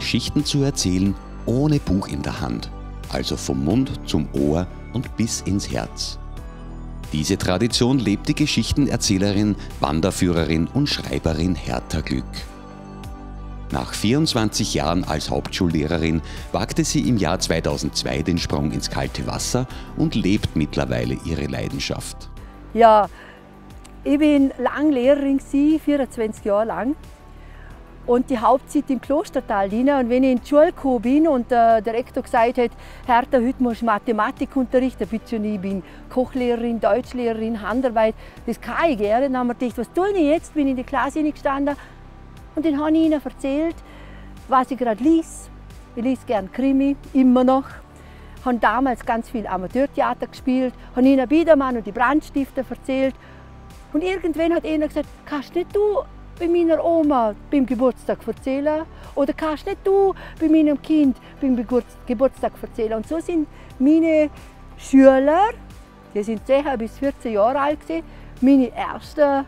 Geschichten zu erzählen ohne Buch in der Hand, also vom Mund zum Ohr und bis ins Herz. Diese Tradition lebt die Geschichtenerzählerin, Wanderführerin und Schreiberin Hertha Glück. Nach 24 Jahren als Hauptschullehrerin wagte sie im Jahr 2002 den Sprung ins kalte Wasser und lebt mittlerweile ihre Leidenschaft. Ja, ich bin lang Lehrerin, 24 Jahre lang. Und die Hauptzeit im Klostertal. Und wenn ich in die Schule gekommen bin und der Rektor gesagt hat, Hertha, heute musst du Mathematik unterrichten, ich bin Kochlehrerin, Deutschlehrerin, Handarbeit, das kann ich gerne. Dann haben wir gedacht, was tue ich jetzt? Bin in die Klasse hineingestanden und dann habe ich ihnen erzählt, was ich gerade liess. Ich lese gerne Krimi, immer noch. Ich habe damals ganz viel Amateurtheater gespielt, habe ihnen Biedermann und die Brandstifter erzählt. Und irgendwann hat einer gesagt, kannst nicht du bei meiner Oma beim Geburtstag erzählen? Oder kannst nicht du bei meinem Kind beim Geburtstag erzählen? Und so sind meine Schüler, die sind 10 bis 14 Jahre alt, meine ersten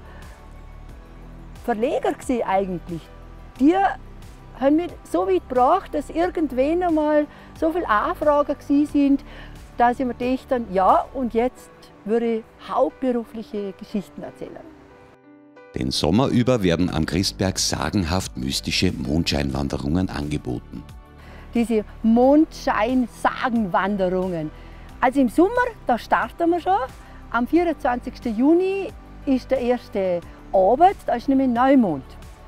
Verleger eigentlich. Die haben mich so weit gebracht, dass irgendwann einmal so viele Anfragen waren, dass ich mir dachte, ja, und jetzt würde ich hauptberufliche Geschichten erzählen. Den Sommer über werden am Christberg sagenhaft mystische Mondscheinwanderungen angeboten. Diese Mondschein-Sagenwanderungen. Also im Sommer, da starten wir schon. Am 24. Juni ist der erste Abend, da ist nämlich Neumond.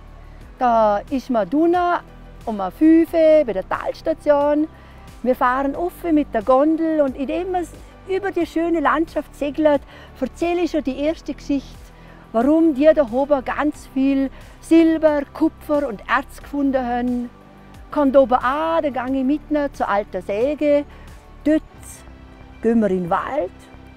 Da ist man unten um 5 Uhr bei der Talstation. Wir fahren auf mit der Gondel und indem wir über die schöne Landschaft segeln, erzähle ich schon die erste Geschichte, warum die da oben ganz viel Silber, Kupfer und Erz gefunden haben. Kommt oben an, dann gehe ich mit zur alten Säge. Dort gehen wir in den Wald.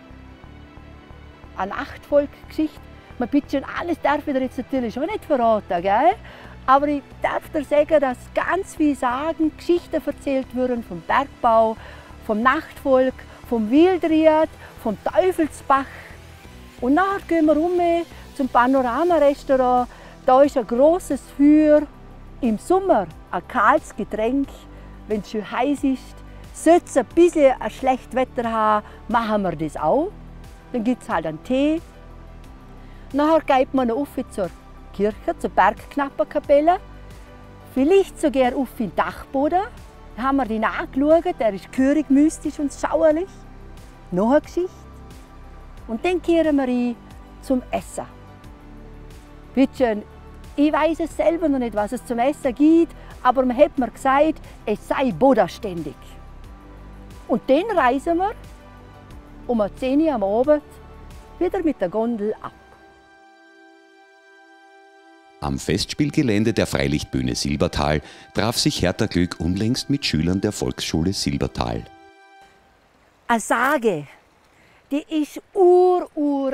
Eine Nachtvolksgeschichte. Man bitte alles darf ich dir jetzt natürlich schon nicht verraten, gell? Aber ich darf dir sagen, dass ganz viele Sagen, Geschichten erzählt wurden vom Bergbau, vom Nachtvolk, vom Wildried, vom Teufelsbach. Und nachher gehen wir zum Panorama-Restaurant. Da ist ein grosses Feuer. Im Sommer ein kaltes Getränk, wenn es schön heiß ist. Sollte es ein bisschen ein schlechtes Wetter haben, machen wir das auch. Dann gibt es halt einen Tee. Nachher geht man auf zur Kirche, zur Bergknapperkapelle. Vielleicht sogar auf den Dachboden. Da haben wir den angeschaut, der ist gehörig mystisch und schauerlich. Noch eine Geschichte. Und dann kehren wir rein zum Essen. Bitte, ich weiß es selber noch nicht, was es zum Essen gibt, aber man hat mir gesagt, es sei bodenständig. Und dann reisen wir um 10 Uhr am Abend wieder mit der Gondel ab. Am Festspielgelände der Freilichtbühne Silbertal traf sich Hertha Glück unlängst mit Schülern der Volksschule Silbertal. Eine Sage, die ist uralt.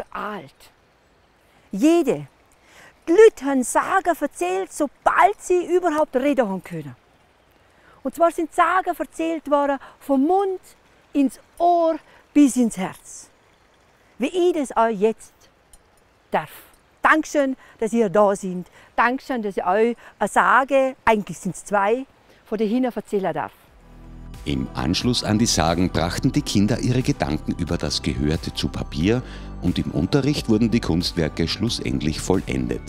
Jede. Die Leute haben Sagen erzählt, sobald sie überhaupt reden haben können. Und zwar sind Sagen erzählt worden vom Mund ins Ohr bis ins Herz. Wie ich das auch jetzt darf. Dankeschön, dass ihr da seid. Dankeschön, dass ich euch eine Sage, eigentlich sind es 2, von dahinter erzählen darf. Im Anschluss an die Sagen brachten die Kinder ihre Gedanken über das Gehörte zu Papier und im Unterricht wurden die Kunstwerke schlussendlich vollendet.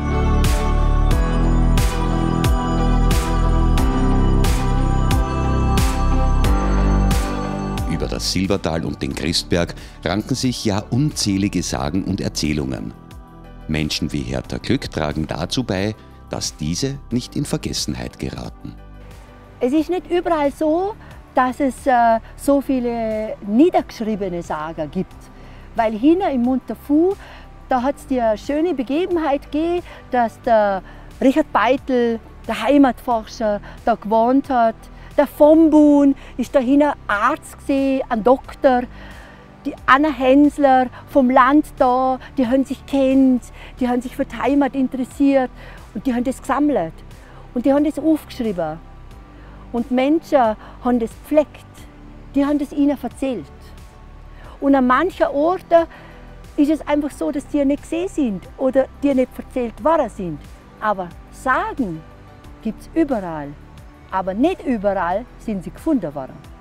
Über das Silbertal und den Christberg ranken sich ja unzählige Sagen und Erzählungen. Menschen wie Hertha Glück tragen dazu bei, dass diese nicht in Vergessenheit geraten. Es ist nicht überall so, dass es so viele niedergeschriebene Sagen gibt. Weil hier im Montafu, da hat es die schöne Begebenheit gegeben, dass der Richard Beitel, der Heimatforscher, da gewohnt hat. Der Vombun ist da hinten Arzt gewesen, ein Doktor. Die Anna Hensler vom Land da, die haben sich kennt, die haben sich für die Heimat interessiert und die haben das gesammelt und die haben das aufgeschrieben. Und Menschen haben das gepflegt, die haben das ihnen erzählt. Und an manchen Orten ist es einfach so, dass die nicht gesehen sind oder die nicht erzählt worden sind. Aber Sagen gibt es überall. aber nicht überall sind sie gefunden worden.